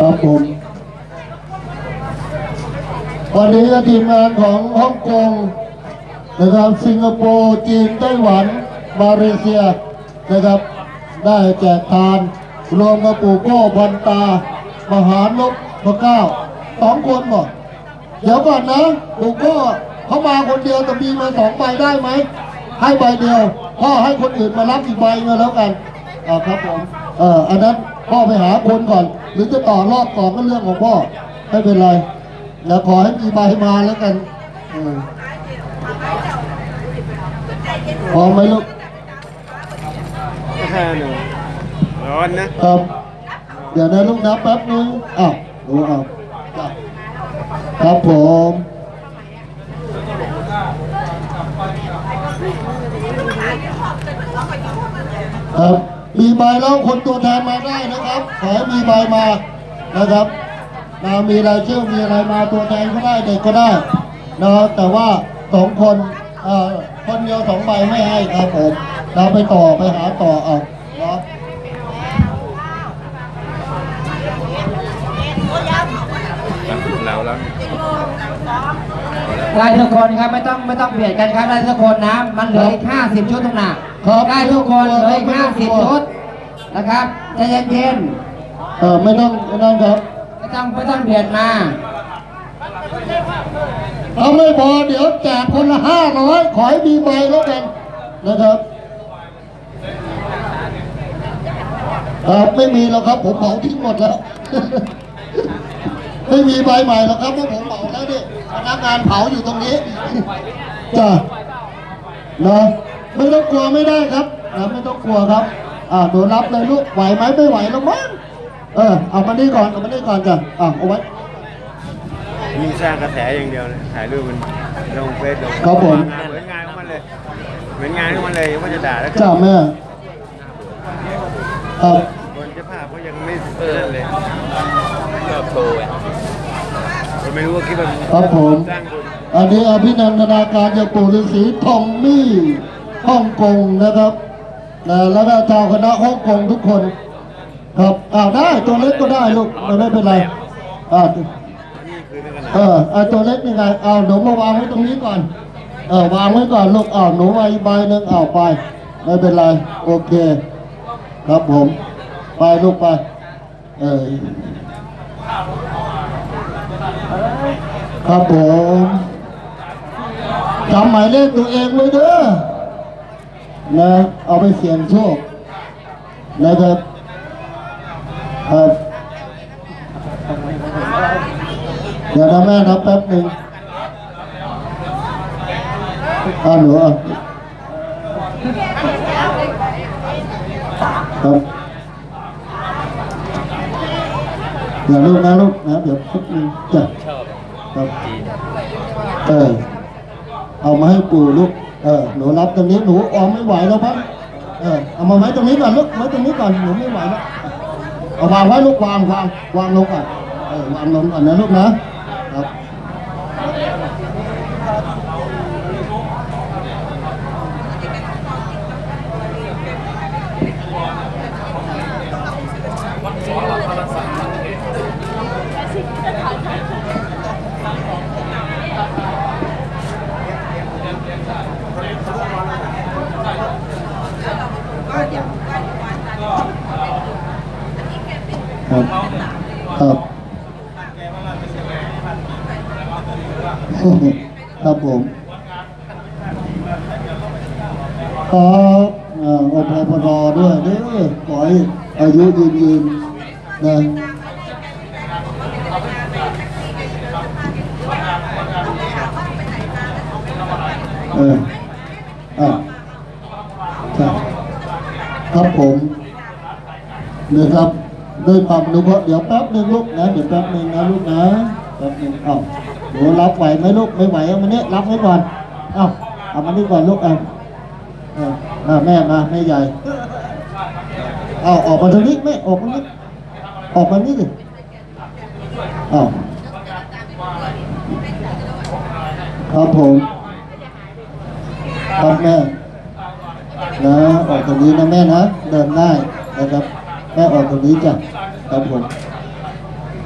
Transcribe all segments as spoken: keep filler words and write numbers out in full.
ครับผมวันนี้ทีมงานของฮ่องกงนะครับสิงคโปร์จีนไต้หวันมาเลเซียนะครับได้แจกทานรวมกับปู่โก้พันตามหานพพระเก้าสองคนหมดเดี๋ยวก่อนนะปู่โก้เขามาคนเดียวแต่มีมาสองใบได้ไหมให้ใบเดียวพ่อให้คนอื่นมารับอีกใบก็แล้วกันอ่าครับผมเอออันนั้นพ่อไปหาคนก่อนหรือจะต่อรอบต่อก็เรื่องของพ่อไม่เป็นไรแล้วขอให้มีใบมาแล้วกันพอไหมลูกร้อนนะครับเดี๋ยวนะลูกนับแป๊บนึงอ้าวดูเอาครับผมครับมีใบแล้วคนตัวแทนมาได้นะครับขอให้มีใบมานะครับนะมีรายชื่อมีอะไรมาตัวแทนก็ได้เด็กก็ได้นะแต่ว่าสองคนเอ่อคนเดียวสองใบไม่ให้ครับผมเราไปต่อไปหาต่อเอาเนาะเราแล้วได้ทุกคนครับไม่ต้องไม่ต้องเบียดกันครับได้ทุกคนนะมันเหลืออีกห้าสิบชุดทุกหนักได้ทุกคนเหลืออีกห้าสิบชุดนะครับใจเย็นๆเออไม่ต้องไม่ต้องครับไม่ต้องไม่ต้องเบียดมาเอาไม่พอเดี๋ยวแจกคนละห้าร้อยขอให้มีใบแล้วกันนะครับครับไม่มีแล้วครับผมเผาทิ้งหมดแล้วไม่มีใบใหม่หรอกครับเพราะผมเผาแล้วดิพนักงานเผาอยู่ตรงนี้จ้ะนะไม่ต้องกลัวไม่ได้ครับนะไม่ต้องกลัวครับอ่าหนูรับเลยลูกไหวไหมไม่ไหวแล้วมั้งเออเอามานี่ก่อนเอามานี่ก่อนจ้ะอ่าเอาไว้มีสร้างกระแสอย่างเดียวเลยถ่ายรูปมันลงเฟซลงครับผมเหมือนงานของมันเลยเหมือนงานของมันเลยว่าจะด่าแล้วจ้าแม่ครับคนเจ้าภาพก็ยังไม่เออเลยชอบโชว์ผมไม่รู้ว่าคิดว่าครับผมอันนี้อภินันทนาการจากปู่ฤาษีทองมี่ฮ่องกงนะครับแล้วก็ชาวคณะฮ่องกงทุกคนครับอ้าวได้ตัวเล็กก็ได้ลูกไม่เป็นไรอ่าเออเอาตัวเล็กยังไงเอาหนูมาวางไว้ตรงนี้ก่อนเออวางไว้ก่อนลูกเอาหนูมาอีกใบหนึ่งเอาไปไม่เป็นไรโอเคครับผมไปลูกไปเออครับผมจำหมายเลขตัวเองไว้เด้อนะเอาไปเสี่ยงโชคนะครับครับเดี๋ยวนะแม่นะแป๊บหนึ่งอ่าหนูอ่ะครับเดี๋ยวลูกนะลูกนะเดี๋ยวแป๊บนึงจ้ะครับเออเอามาให้ปู่ลูกเออหนูรับตรงนี้หนูออมไม่ไหวแล้วพักเออเอามาไว้ตรงนี้ก่อนลูกไว้ตรงนี้ก่อนหนูไม่ไหวแล้วเอาวางไว้ลูกวางวางวางลงก่อนเออวางลงก่อนนะลูกนะครับครับครับครับผมครับอ่าอพพรด้วยเด้อขอให้อายุยืนยืนนะเอออ่ะครับครับผมนะครับด้วยความอนุเคราะห์เดี๋ยวแป๊บนึงลูกนะเดี๋ยวแป๊บนึงนะลูกนะแป๊บนึงเอ้าหนูรับไหวไหมลูกไม่ไหวเอามาเนี่ยรับไว้ก่อนเอ้าเอามานี่ก่อนลูกเอาเออแม่มาแม่ใหญ่เอาออกมาทางนี้แม่ออกมานี้ออกมานี่ดิเอ้าครับผมครับแม่นะออกตรงนี้นะแม่นะเดินได้นะครับแม่ออกตรงนี้จ้ะครับผม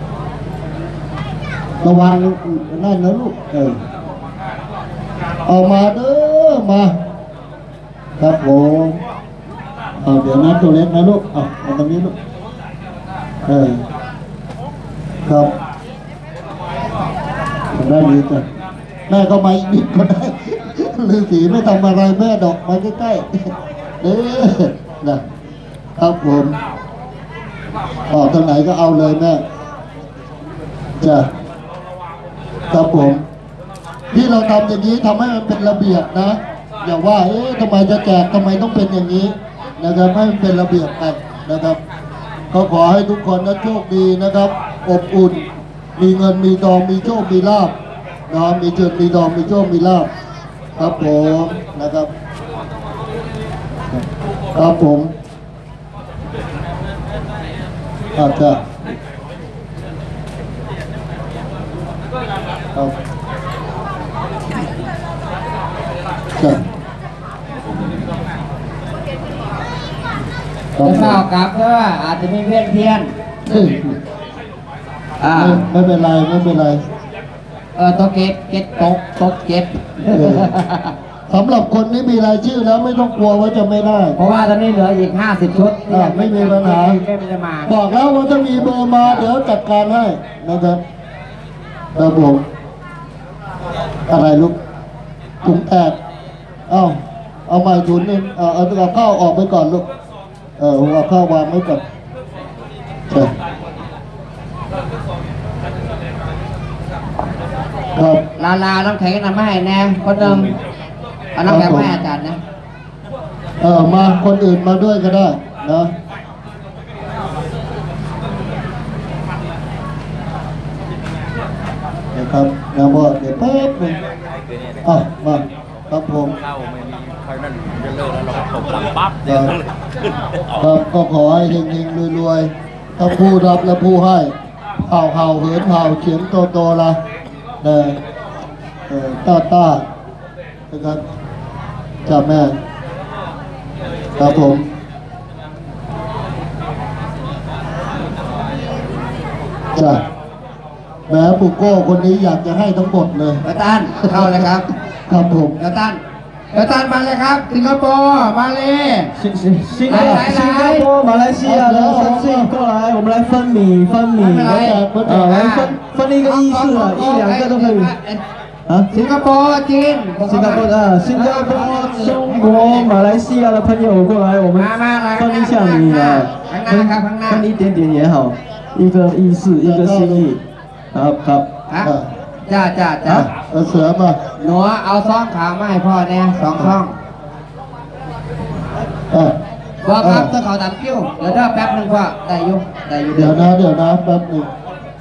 ระวังนั่นนะลูกเออเอามาเด้อมาครับผมเอาเดี๋ยวนะตัวเล็กนะลูกเอาเอาตรงนี้ลูกเออครับได้ดีจ้ะแม่ก็มาอีกนิดก็ได้ฤาษีไม่ทำอะไรแม่ดอกมาใกล้ๆเด้อนะครับผมออกทางไหนก็เอาเลยแม่จ้ะครับผมที่เราทำอย่างนี้ทำให้มันเป็นระเบียบนะอย่าว่าเอ๊ะทำไมจะแจกทำไมต้องเป็นอย่างนี้นะครับให้มันเป็นระเบียบกันนะครับก็ขอให้ทุกคนนะโชคดีนะครับอบอุ่นมีเงินมีทองมีโชคมีลาภนะมีเงินมีทองมีโชคมีลาภครับผมนะครับครับผมอาจจะครับจ้ะจะเฝ้ากลับเพราะว่าอาจจะมีเพื่อนเพี้ยนเอ้ยอ่าไม่ไม่เป็นไรไม่เป็นไรเออโตะเก็บเก็บตกตกเก็บเออสำหรับคนที่มีรายชื่อแล้วไม่ต้องกลัวว่าจะไม่ได้เพราะว่าตอนนี้เหลืออีกห้าสิบชุดที่อ่ะไม่มีปัญหาไม่ได้มาบอกแล้วว่าถ้ามีเบอร์มาเดี๋ยวจัดการให้นะครับครับผมอะไรลูกถุงแตกเอ้าเอาใหม่ถุงหนึงเอาเอาเอาข้าวออกไปก่อนลูกเออเอาข้าววางไว้ก่อนใช่ครับลาลาน้ำแข็งนำมาให้แน่คนหนึ่งเอาน้ำแข็งมาให้อาจารย์นะเออมาคนอื่นมาด้วยก็ได้นะเดี๋ยวครับนะพ่อเดี๋ยวแป๊บหนึงอ่ะมาครับผมเข้าไม่มีใครนั่นจะเลิกแล้วเราก็ตบหลังปั๊บคเดี๋ยวรับเลยขึ้นครับก็ขอให้เฮงๆรวยๆทั้งผู้รับและผู้ให้เห่าเห่าเหินเห่าเขียนโตโตๆละเออเออต้าต้านะครับจ้าแม่ครับผมจ้าแม่ปุโก้คนนี้อยากจะให้ทั้งหมดเลยเดี๋ยวตันเข้าเลยครับครับผมเดี๋ยวตันเดี๋ยวตันมาเลยครับสิงคโปร์มาเลย新新新来来来新加坡、马来西亚的三信过来，我们来分米分米， 来呃，来分分一个意式啊，一两个都可以啊。 สิงคโปร์จีน新加坡啊，新加坡、中国、马来西亚的朋友过来，我们分一下米啊，分分一点点也好，一个意式，一个心意，好好。 ฮะจ้าจ้าจ้าเอาเสือมาหนูเอาซองขาวมาให้พ่อเนี่ยสองซองอ่ะบอกครับต้องขอตัดคิ้วเดี๋ยวเดี๋ยวแป๊บนึงพ่อได้อยู่ได้อยู่เดี๋ยวนะเดี๋ยวนะแป๊บหนึง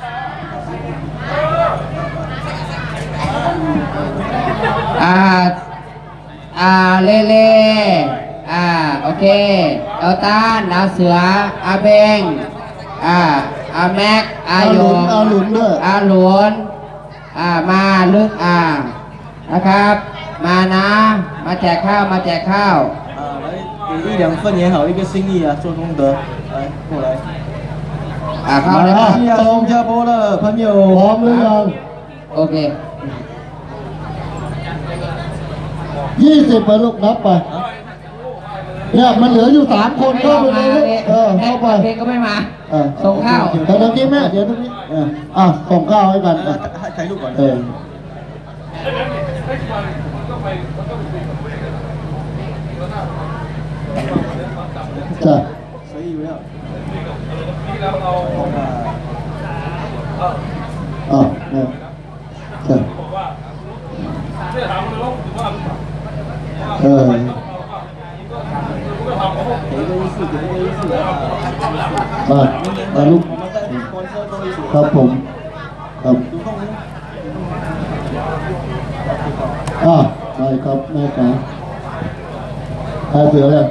อ่าอ่าเล่เล่อ่าโอเคเอาตานเอาเสืออาเบงอ่าอาแม็กอาโยงเอาหลุนด้วยอาหลวนอ่ามาลึกอ่านะครับ มานะ มาแจกข้าวมาแจกข้าว啊，来给一两份也好，一个心意啊，做功德，来过来。 อ่าเข้ามาเลยแล้คว รับ马来西亚、新加坡的朋พร้อ友， มหรือยังโอเคยี่สิบไปลูกนับไปเนี่ยมันเหลืออยู่สามคนเข้าไปเลยลูกเออเข้าไปเพลงก็ไม่มาเออส่งข้าวเดี๋ยวตรงนี้แม่เดี๋ยวตรงนี้เอออ่ะส่งข้าวให้กันอ่ะถ่ายรูปก่อนเออจ้ะ随意不要。 อ่ะเนี่ยจ้ะเออ给一个意思，给一个意思啊。 มามาลูก我们在观车都一起。 ครับผมครับ主动呢？ อ่ะไปครับแม่จ๋าใครเสือเลย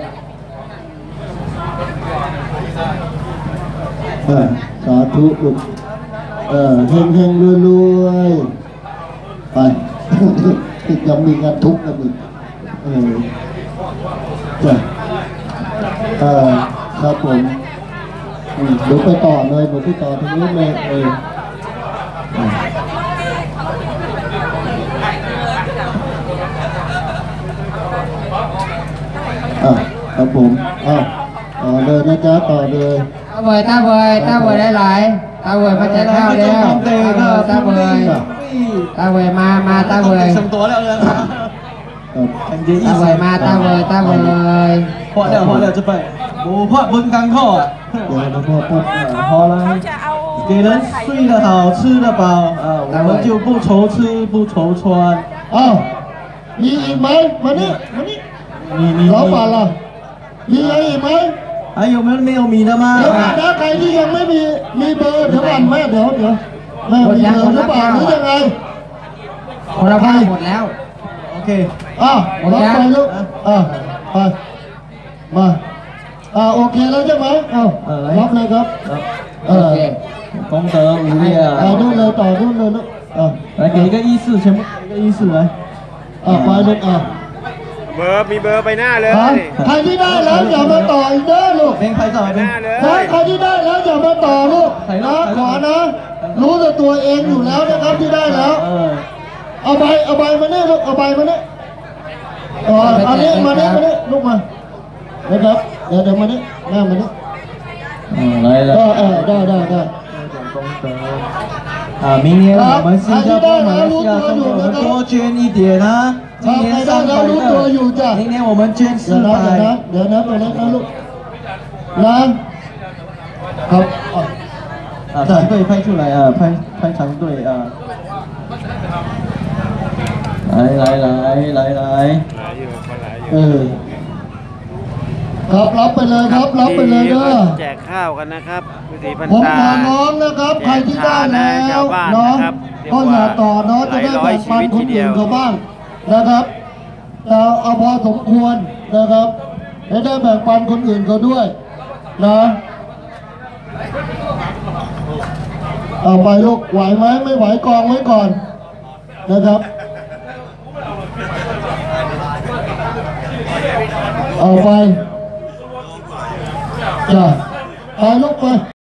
เออสาธุลูกเออเฮงเฮงรวยรวยไป ยังมีงานทุกข์กันอีกเออจ้ะเออครับผมอืมเดี๋ยวไปต่อเลยเดี๋ยวไปต่อตรงนี้เลยเอออ่ะครับผมอ้าวต่อเลยนะจ๊ะต่อเลยตาเบยตาเบยตาเบยหลายๆตาเบยมาแจกข้าวแล้วตาเบยตาเบยมามาตาเบย剩多了人了， ครับ感觉意ตาเบยมา思。 ตาเบยตาเบย花了花了这辈，我怕分干扣啊。 เดี๋ยวนะพ่อพ่อ好来，给人睡得好，吃得饱啊，我们就不愁吃不愁穿。 อ้าวมีอีกไหมมานี่มานี่你你เราป่า你ล่ะมีอะไรอีกไหม还有没有没有米的吗？ เดี๋ยวก่อนนะใครที่ยังไม่มีมีเบอร์เดี๋ยวก่อนแม่เดี๋ยวเดี๋ยวแม่มีเบอร์หรือเปล่าหรือยังไงคนละข้าวหมดแล้ว OK， อ้าวรับไปลูกอ่ะไปมาอ่าโอเคแล้วใช่ไหมอ้าวรับเลยครับเอโออเค功德无อ่า量。 ดูเลยต่อดูเลยลูกอ่า来给一个意思，全部给一个意思来。 อ่าไปลูกอ่าเบอร์มีเบอร์ไปหน้าเลยฮะใครที่ได้แล้วอย่ามาต่ออีกเด้อลูก边拍照ไปหน้า边。 เลยนะใครที่ได้แล้วอย่ามาต่อลูกนะขอนะ รู้แต่ตัวเองอยู่แล้วนะครับที่ได้แล้ว呃， เอาใบเอาใบมาเนี่ยลูกเอาใบมาเนี่ยอ๋อเอาเนี่ยมาเนี่ยมาเนี่ยลูกมานะครับเดี๋ยวเดี๋ยวมาเนี่ยแม่มาเนี่ย嗯，来ก็来。 เออได้ได้ได้功德啊！明年我们新加坡、马来西亚、中国，我们多捐一点啊！今年三百个，明年我们捐เดี๋ยว四นะเดี๋ยวนะ百。 เดี๋ยวนะตัวเล็กนะลูกนะครับอ่ะ啊，长队派出来啊，派派长队啊！来来来来来， หลายอยู่คนหลายอยู่เออครับรับไปเลยครับรับไปเลยเด้อแจกข้าวกันนะครับวิถีพันผมตาขอน้องนะครับใครที่ได้แล้วเนาะก็อย่าต่อเนาะจะได้แบ่งปันคนอื่นเขาบ้างนะครับจะเอาพอสมควรนะครับจะได้แบ่งปันคนอื่นเขาด้วยนะเอาไปลูกไหวไหมไม่ไหวกองไว้ก่อนนะครับเอาไปจ้ะไปลูกไป